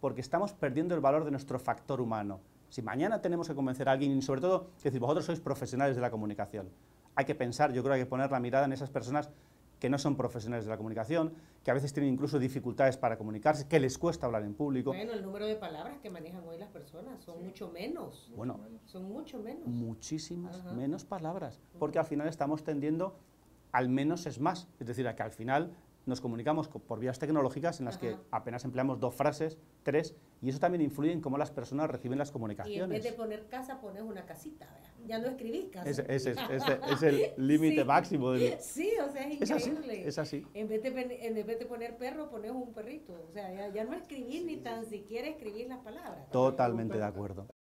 porque estamos perdiendo el valor de nuestro factor humano. Si mañana tenemos que convencer a alguien, y sobre todo, es decir, vosotros sois profesionales de la comunicación, hay que pensar, yo creo que hay que poner la mirada en esas personas que no son profesionales de la comunicación, que a veces tienen incluso dificultades para comunicarse, que les cuesta hablar en público. Bueno, el número de palabras que manejan hoy las personas son mucho menos. Bueno, son mucho menos. Muchísimas menos palabras, porque al final estamos tendiendo al menos es más, es decir, a que al final nos comunicamos por vías tecnológicas en las que apenas empleamos 2 frases, 3, y eso también influye en cómo las personas reciben las comunicaciones. Y en vez de poner casa, pones una casita, ¿verdad? Ya no escribís casa. Es el límite máximo. Sí, o sea, es increíble. Es así. En vez de poner perro, pones un perrito. O sea, ya no escribís ni tan siquiera escribís las palabras. Totalmente de acuerdo.